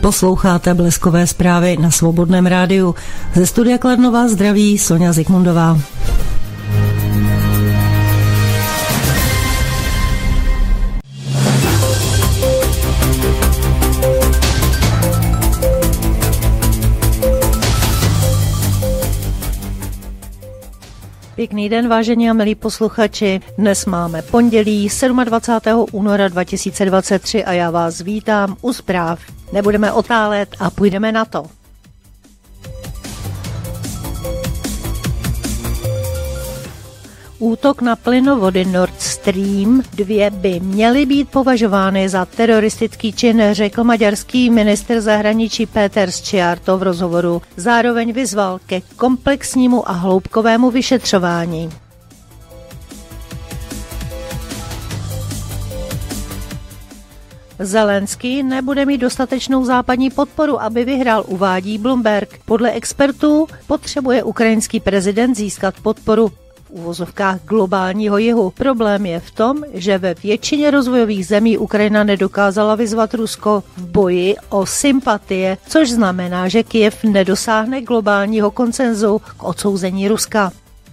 Posloucháte Bleskové zprávy na Svobodném rádiu. Ze studia Kladno vás zdraví Soňa Zikmundová. Pěkný den, vážení a milí posluchači. Dnes máme pondělí 27. února 2023 a já vás vítám u zpráv. Nebudeme otálet a půjdeme na to. Útok na plynovody Nord Stream 2 by měly být považovány za teroristický čin, řekl maďarský ministr zahraničí Péter Szijjártó v rozhovoru. Zároveň vyzval ke komplexnímu a hloubkovému vyšetřování. Zelenský nebude mít dostatečnou západní podporu, aby vyhrál, uvádí Bloomberg. Podle expertů potřebuje ukrajinský prezident získat podporu v uvozovkách globálního jihu. Problém je v tom, že ve většině rozvojových zemí Ukrajina nedokázala vyzvat Rusko v boji o sympatie, což znamená, že Kyjev nedosáhne globálního konsenzu k odsouzení Ruska.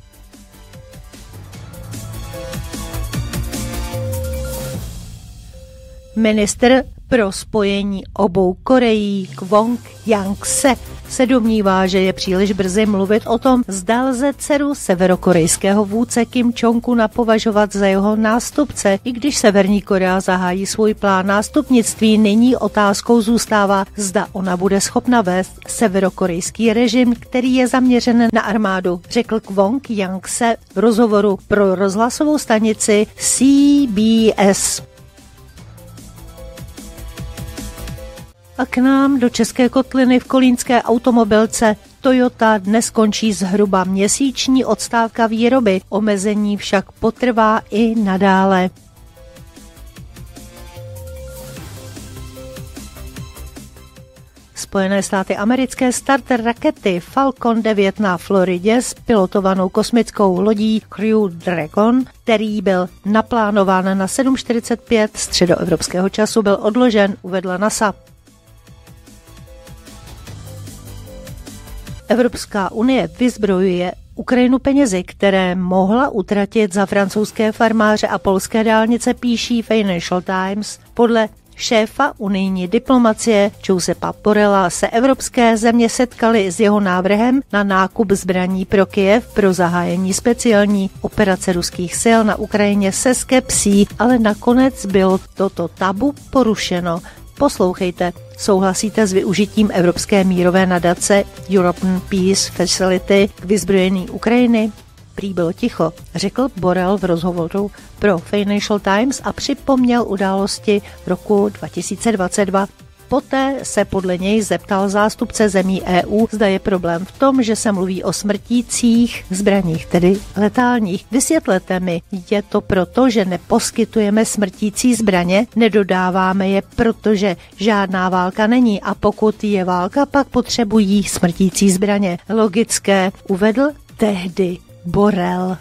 Ministr pro spojení obou Koreí Kwon Yang-se se domnívá, že je příliš brzy mluvit o tom, zda lze dceru severokorejského vůdce Kim Jong-una považovat za jeho nástupce. I když Severní Korea zahájí svůj plán nástupnictví, nyní otázkou zůstává, zda ona bude schopna vést severokorejský režim, který je zaměřen na armádu, řekl Kwon Yang-se v rozhovoru pro rozhlasovou stanici CBS. A k nám do České kotliny v kolínské automobilce Toyota dnes končí zhruba měsíční odstávka výroby. Omezení však potrvá i nadále. Spojené státy americké starter rakety Falcon 9 na Floridě s pilotovanou kosmickou lodí Crew Dragon, který byl naplánován na 7:45 středoevropského času, byl odložen, uvedla NASA. Evropská unie vyzbrojuje Ukrajinu penězi, které mohla utratit za francouzské farmáře a polské dálnice, píší Financial Times. Podle šéfa unijní diplomacie Josepa Borrella se evropské země setkaly s jeho návrhem na nákup zbraní pro Kyjev pro zahájení speciální operace ruských sil na Ukrajině se skepsí, ale nakonec bylo toto tabu porušeno. Poslouchejte, souhlasíte s využitím Evropské mírové nadace European Peace Facility k vyzbrojení Ukrajiny? Prý bylo ticho, řekl Borrell v rozhovoru pro Financial Times a připomněl události roku 2022. Poté se podle něj zeptal zástupce zemí EU, zda je problém v tom, že se mluví o smrtících zbraních, tedy letálních. Vysvětlete mi, je to proto, že neposkytujeme smrtící zbraně, nedodáváme je, protože žádná válka není a pokud je válka, pak potřebují smrtící zbraně. Logické, uvedl tehdy Borrell.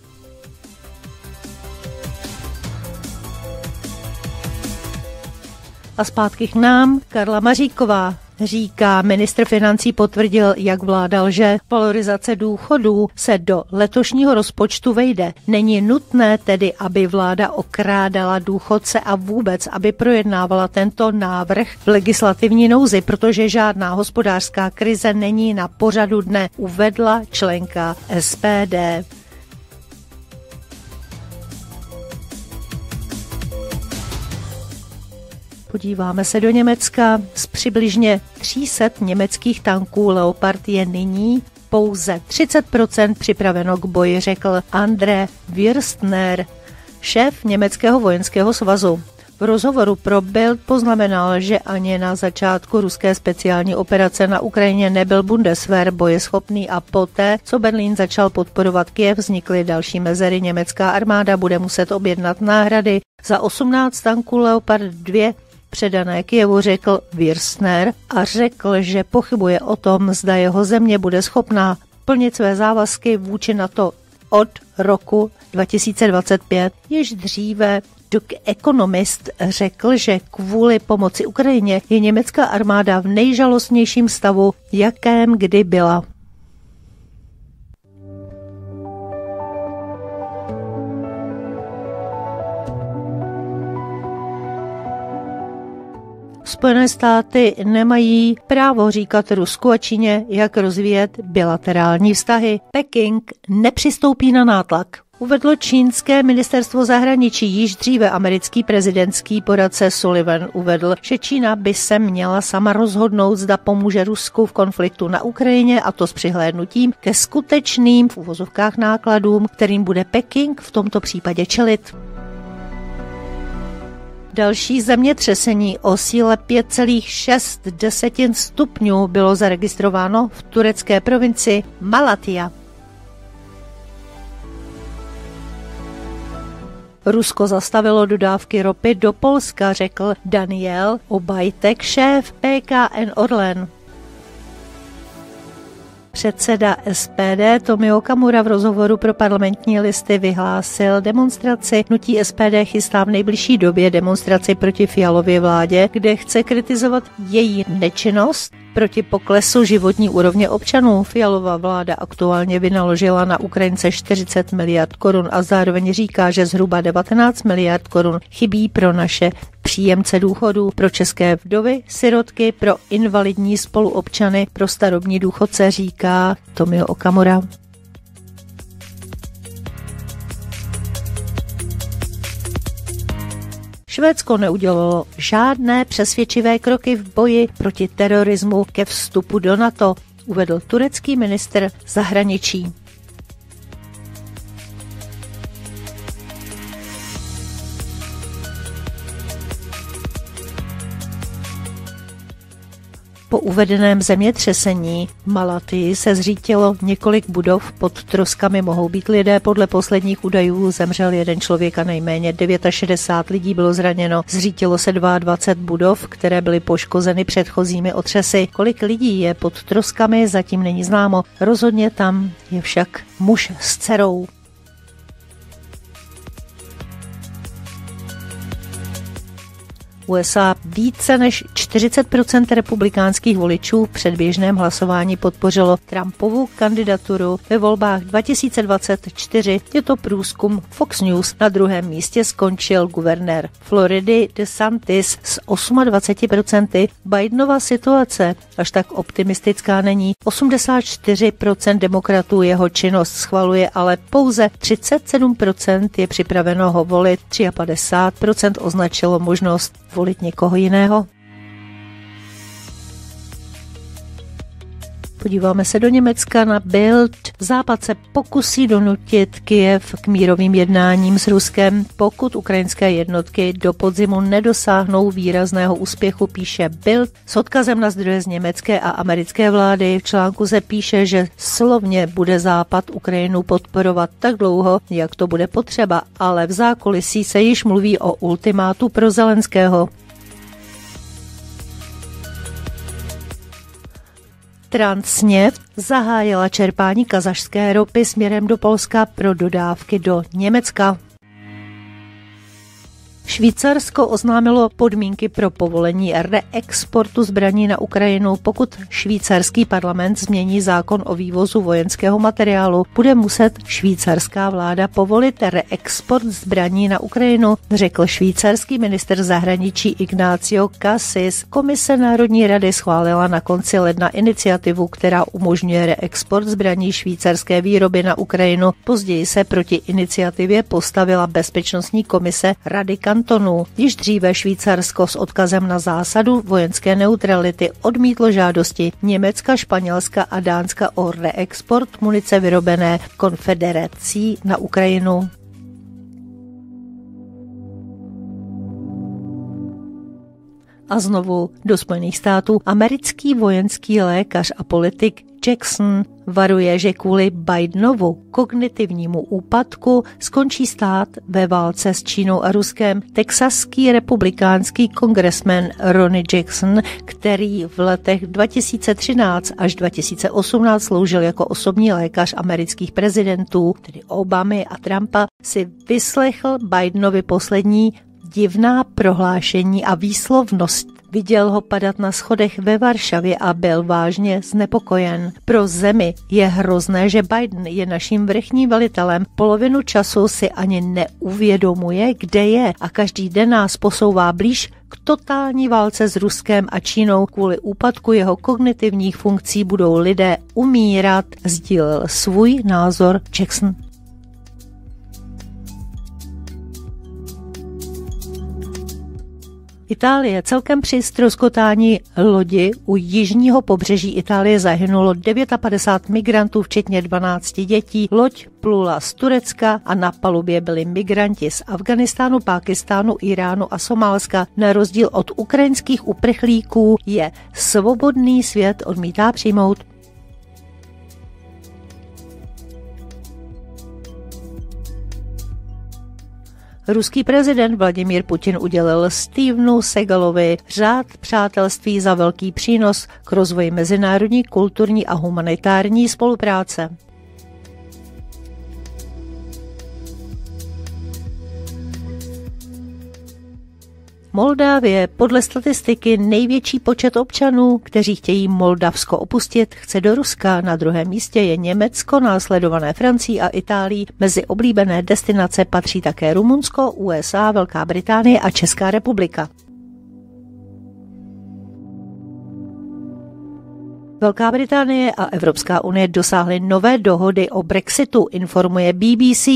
A zpátky k nám, Karla Maříková říká, ministr financí potvrdil, jak vláda lže. Valorizace důchodů se do letošního rozpočtu vejde. Není nutné tedy, aby vláda okrádala důchodce a vůbec, aby projednávala tento návrh v legislativní nouzi, protože žádná hospodářská krize není na pořadu dne, uvedla členka SPD. Podíváme se do Německa. Z přibližně 300 německých tanků Leopard je nyní pouze 30% připraveno k boji, řekl André Würstner, šéf německého vojenského svazu. V rozhovoru pro Bild poznamenal, že ani na začátku ruské speciální operace na Ukrajině nebyl Bundeswehr bojeschopný a poté, co Berlín začal podporovat Kyjev, vznikly další mezery. Německá armáda bude muset objednat náhrady za 18 tanků Leopard 2 předané Kyjevu, řekl Würstner a řekl, že pochybuje o tom, zda jeho země bude schopná plnit své závazky vůči NATO od roku 2025. Již dříve The Economist řekl, že kvůli pomoci Ukrajině je německá armáda v nejžalostnějším stavu, jakém kdy byla. Spojené státy nemají právo říkat Rusku a Číně, jak rozvíjet bilaterální vztahy. Peking nepřistoupí na nátlak. Uvedlo čínské ministerstvo zahraničí. Již dříve americký prezidentský poradce Sullivan uvedl, že Čína by se měla sama rozhodnout, zda pomůže Rusku v konfliktu na Ukrajině, a to s přihlédnutím ke skutečným v uvozovkách nákladům, kterým bude Peking v tomto případě čelit. Další zemětřesení o síle 5,6 stupňů bylo zaregistrováno v turecké provincii Malatya. Rusko zastavilo dodávky ropy do Polska, řekl Daniel Obajtek, šéf PKN Orlen. Předseda SPD Tomio Okamura v rozhovoru pro Parlamentní listy vyhlásil demonstraci. Hnutí SPD chystá v nejbližší době demonstraci proti Fialově vládě, kde chce kritizovat její nečinnost proti poklesu životní úrovně občanů. Fialova vláda aktuálně vynaložila na Ukrajince 40 miliard korun a zároveň říká, že zhruba 19 miliard korun chybí pro naše příjemce důchodů, pro české vdovy, sirotky, pro invalidní spoluobčany, pro starobní důchodce, říká Tomio Okamura. Švédsko neudělalo žádné přesvědčivé kroky v boji proti terorismu ke vstupu do NATO, uvedl turecký ministr zahraničí. Po uvedeném zemětřesení v Malatyi se zřítilo několik budov, pod troskami mohou být lidé. Podle posledních údajů zemřel jeden člověk a nejméně 69 lidí bylo zraněno. Zřítilo se 22 budov, které byly poškozeny předchozími otřesy. Kolik lidí je pod troskami, zatím není známo. Rozhodně tam je však muž s dcerou. USA více než 40% republikánských voličů v předběžném hlasování podpořilo Trumpovu kandidaturu ve volbách 2024. Je to průzkum Fox News. Na druhém místě skončil guvernér Floridy DeSantis s 28%. Bidenova situace až tak optimistická není. 84% demokratů jeho činnost schvaluje, ale pouze 37% je připraveno ho volit. 53% označilo možnost volit někoho jiného. Podíváme se do Německa na Bild. Západ se pokusí donutit Kyjev k mírovým jednáním s Ruskem, pokud ukrajinské jednotky do podzimu nedosáhnou výrazného úspěchu, píše Bild s odkazem na zdroje z německé a americké vlády. V článku se píše, že slovně bude Západ Ukrajinu podporovat tak dlouho, jak to bude potřeba, ale v zákulisí se již mluví o ultimátu pro Zelenského. Transneft zahájila čerpání kazašské ropy směrem do Polska pro dodávky do Německa. Švýcarsko oznámilo podmínky pro povolení reexportu zbraní na Ukrajinu. Pokud švýcarský parlament změní zákon o vývozu vojenského materiálu, bude muset švýcarská vláda povolit reexport zbraní na Ukrajinu, řekl švýcarský ministr zahraničí Ignacio Cassis. Komise Národní rady schválila na konci ledna iniciativu, která umožňuje reexport zbraní švýcarské výroby na Ukrajinu. Později se proti iniciativě postavila Bezpečnostní komise Rady kantonů. Již dříve Švýcarsko s odkazem na zásadu vojenské neutrality odmítlo žádosti Německa, Španělska a Dánska o reexport munice vyrobené konfederací na Ukrajinu. A znovu do Spojených států. Americký vojenský lékař a politik Jackson varuje, že kvůli Bidenovu kognitivnímu úpadku skončí stát ve válce s Čínou a Ruskem. Texaský republikánský kongresmen Ronny Jackson, který v letech 2013 až 2018 sloužil jako osobní lékař amerických prezidentů, tedy Obamy a Trumpa, si vyslechl Bidenovi poslední divná prohlášení a výslovnost. Viděl ho padat na schodech ve Varšavě a byl vážně znepokojen. Pro zemi je hrozné, že Biden je naším vrchním velitelem. Polovinu času si ani neuvědomuje, kde je a každý den nás posouvá blíž k totální válce s Ruskem a Čínou. Kvůli úpadku jeho kognitivních funkcí budou lidé umírat, sdílel svůj názor Jackson. Itálie. Celkem při ztroskotání lodi u jižního pobřeží Itálie zahynulo 59 migrantů, včetně 12 dětí. Loď plula z Turecka a na palubě byli migranti z Afghánistánu, Pákistánu, Iránu a Somálska. Na rozdíl od ukrajinských uprchlíků je svobodný svět odmítá přijmout. Ruský prezident Vladimír Putin udělil Stevenu Segalovi řád přátelství za velký přínos k rozvoji mezinárodní, kulturní a humanitární spolupráce. Moldávie. Podle statistiky největší počet občanů, kteří chtějí Moldavsko opustit, chce do Ruska. Na druhém místě je Německo, následované Francií a Itálií. Mezi oblíbené destinace patří také Rumunsko, USA, Velká Británie a Česká republika. Velká Británie a Evropská unie dosáhly nové dohody o Brexitu, informuje BBC.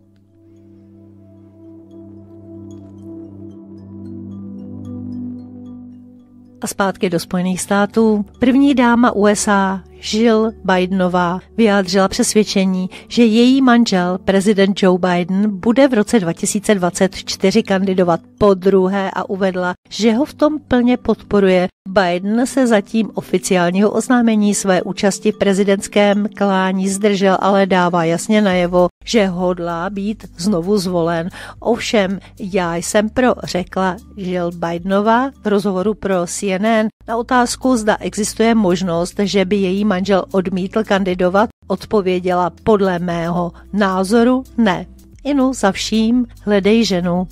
A zpátky do Spojených států. První dáma USA Jill Bidenová vyjádřila přesvědčení, že její manžel, prezident Joe Biden, bude v roce 2024 kandidovat podruhé a uvedla, že ho v tom plně podporuje. Biden se zatím oficiálního oznámení své účasti v prezidentském klání zdržel, ale dává jasně najevo, že hodlá být znovu zvolen. Ovšem, já jsem pro, řekla Jill Bidenová v rozhovoru pro CNN. Na otázku, zda existuje možnost, že by její manžel odmítl kandidovat, odpověděla: podle mého názoru ne. Inu za vším hledej ženu.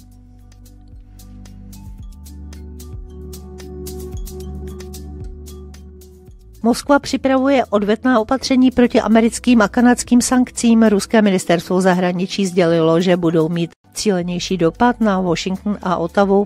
Moskva připravuje odvetná opatření proti americkým a kanadským sankcím. Ruské ministerstvo zahraničí sdělilo, že budou mít cílenější dopad na Washington a Ottawu.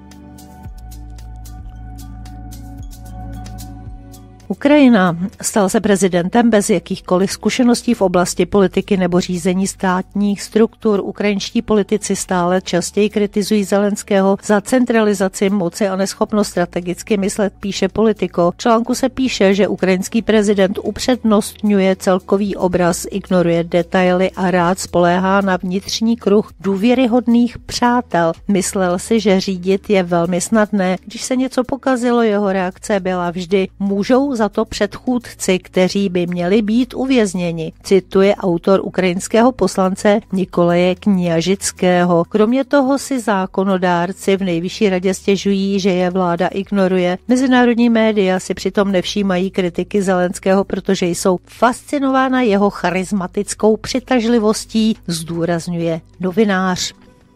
Ukrajina. Stal se prezidentem bez jakýchkoliv zkušeností v oblasti politiky nebo řízení státních struktur. Ukrajinští politici stále častěji kritizují Zelenského za centralizaci moci a neschopnost strategicky myslet, píše Politico. V článku se píše, že ukrajinský prezident upřednostňuje celkový obraz, ignoruje detaily a rád spoléhá na vnitřní kruh důvěryhodných přátel. Myslel si, že řídit je velmi snadné. Když se něco pokazilo, jeho reakce byla vždy: můžou za to předchůdci, kteří by měli být uvězněni, cituje autor ukrajinského poslance Nikolaje Kněžického. Kromě toho si zákonodárci v nejvyšší radě stěžují, že je vláda ignoruje. Mezinárodní média si přitom nevšímají kritiky Zelenského, protože jsou fascinována jeho charismatickou přitažlivostí, zdůrazňuje novinář.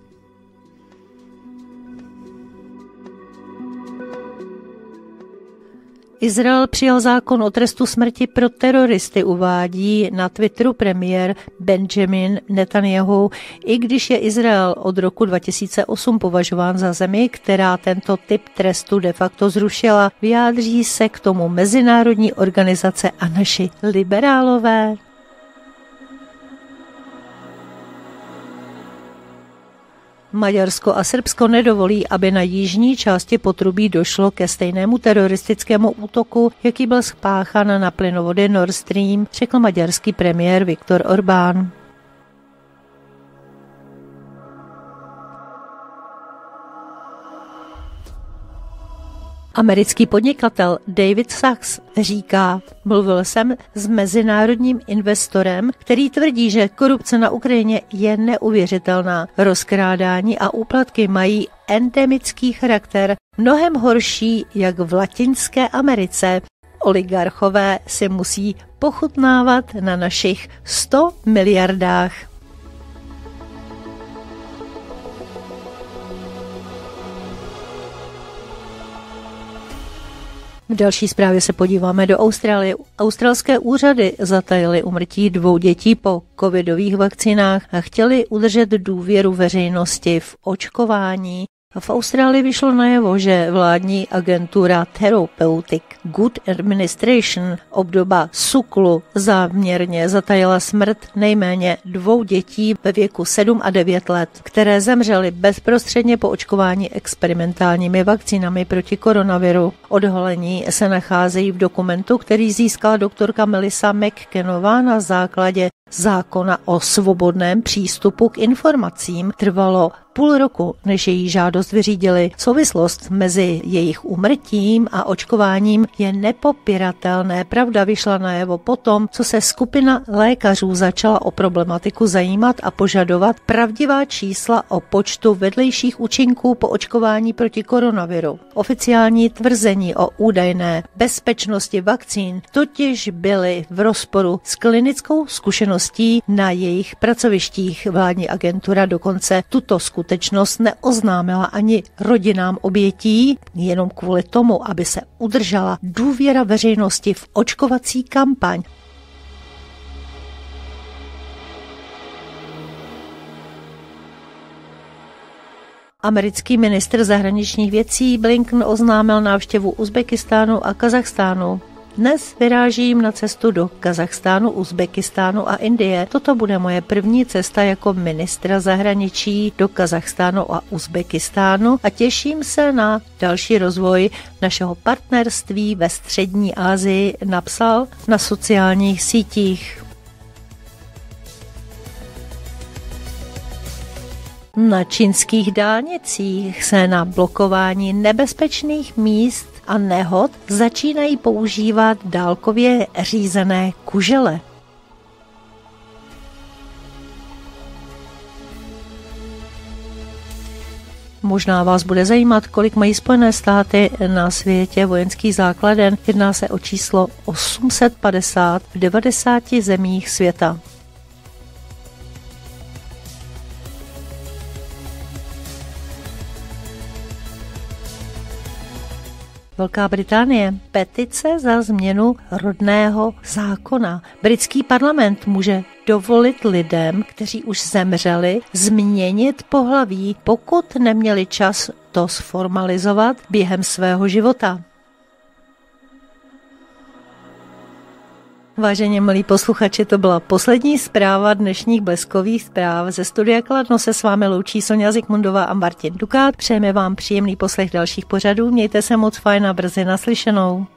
Izrael přijal zákon o trestu smrti pro teroristy, uvádí na Twitteru premiér Benjamin Netanyahu, i když je Izrael od roku 2008 považován za zemi, která tento typ trestu de facto zrušila. Vyjádří se k tomu mezinárodní organizace a naši liberálové. Maďarsko a Srbsko nedovolí, aby na jižní části potrubí došlo ke stejnému teroristickému útoku, jaký byl spáchán na plynovody Nord Stream, řekl maďarský premiér Viktor Orbán. Americký podnikatel David Sachs říká: mluvil jsem s mezinárodním investorem, který tvrdí, že korupce na Ukrajině je neuvěřitelná. Rozkrádání a úplatky mají endemický charakter, mnohem horší jak v Latinské Americe. Oligarchové si musí pochutnávat na našich 100 miliardách. V další zprávě se podíváme do Austrálie. Australské úřady zatajily úmrtí 2 dětí po covidových vakcínách a chtěli udržet důvěru veřejnosti v očkování. V Austrálii vyšlo najevo, že vládní agentura Therapeutic Good Administration, obdoba SUKLu, záměrně zatajila smrt nejméně 2 dětí ve věku 7 a 9 let, které zemřely bezprostředně po očkování experimentálními vakcínami proti koronaviru. Odhalení se nacházejí v dokumentu, který získala doktorka Melissa McKennová na základě zákona o svobodném přístupu k informacím. Trvalo půl roku, než její žádost vyřídili. Souvislost mezi jejich úmrtím a očkováním je nepopiratelné. Pravda vyšla najevo potom, co se skupina lékařů začala o problematiku zajímat a požadovat pravdivá čísla o počtu vedlejších účinků po očkování proti koronaviru. Oficiální tvrzení o údajné bezpečnosti vakcín totiž byly v rozporu s klinickou zkušeností na jejich pracovištích. Vládní agentura dokonce tuto skutečnost neoznámila ani rodinám obětí, jenom kvůli tomu, aby se udržela důvěra veřejnosti v očkovací kampaň. Americký ministr zahraničních věcí Blinken oznámil návštěvu Uzbekistánu a Kazachstánu. Dnes vyrážím na cestu do Kazachstánu, Uzbekistánu a Indie. Toto bude moje první cesta jako ministra zahraničí do Kazachstánu a Uzbekistánu a těším se na další rozvoj našeho partnerství ve střední Asii, napsal na sociálních sítích. Na čínských dálnicích se na blokování nebezpečných míst a nehod začínají používat dálkově řízené kužele. Možná vás bude zajímat, kolik mají Spojené státy na světě vojenských základen. Jedná se o číslo 850 v 90 zemích světa. Velká Británie. Petice za změnu rodného zákona. Britský parlament může dovolit lidem, kteří už zemřeli, změnit pohlaví, pokud neměli čas to sformalizovat během svého života. Vážení milí posluchači, to byla poslední zpráva dnešních bleskových zpráv. Ze studia Kladno se s vámi loučí Sonja Zikmundová a Martin Dukát. Přejeme vám příjemný poslech dalších pořadů. Mějte se moc fajn a brzy naslyšenou.